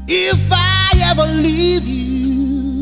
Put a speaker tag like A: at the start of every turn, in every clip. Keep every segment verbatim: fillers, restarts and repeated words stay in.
A: if I ever leave you,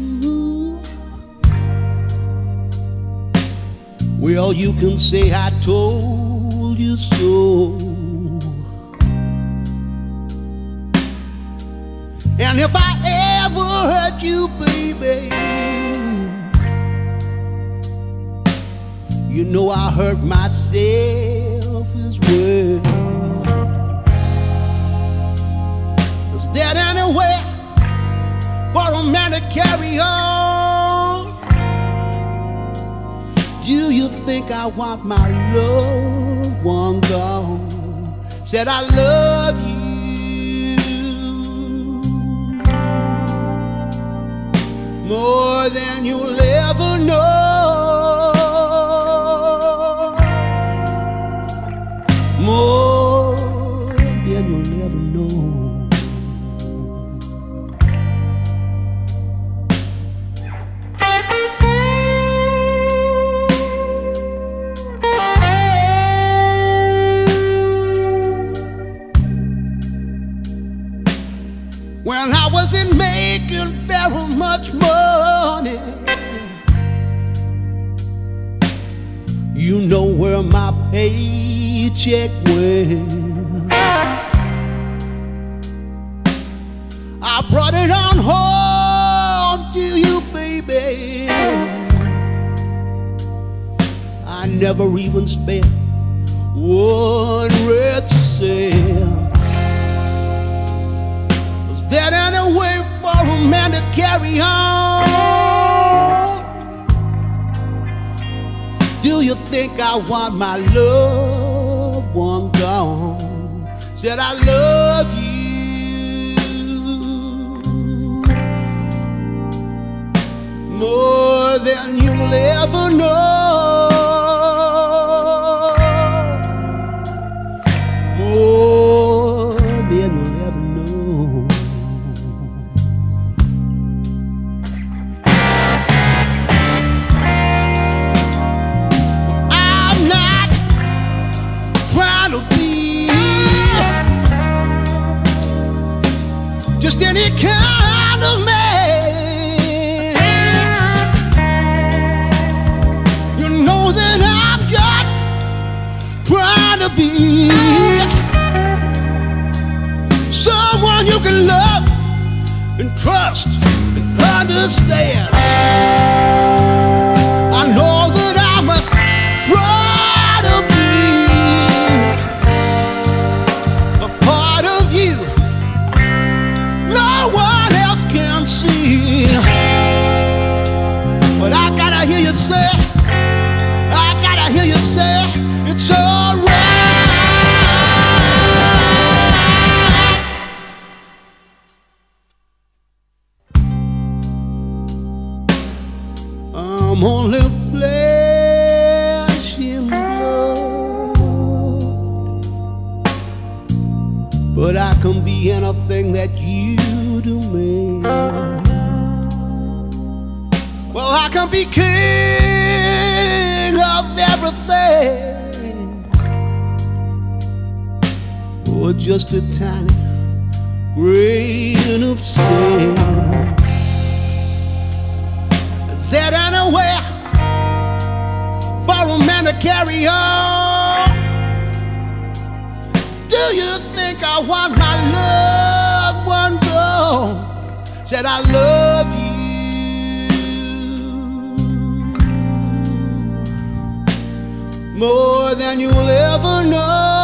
A: well, you can say I told you so. And if I ever hurt you, baby, you know I hurt myself as well. Is there anywhere for a man to carry on? Do you think I want my loved one gone? Said I love you more than you'll ever know, more than you'll ever know. When I wasn't making very much money, you know where my paycheck went. I brought it on home to you, baby. I never even spent one red cent. Is there any way for a man to carry on? Do you think I want my loved one gone? Said I love you more than you'll ever know, more than you'll ever know. Just any kind of man, you know that I'm just trying to be someone you can love and trust and understand. I know that I must try to be a part of you no one else can see. But I gotta hear you say, I gotta hear you say, it's alright. I'm only flesh and blood, but I can be anything that you demand. Well, I can be king of everything, or just a tiny grain of sand. Is there anywhere for a man to carry on? Do you think I want my loved one gone? Said I love you more than you'll ever know.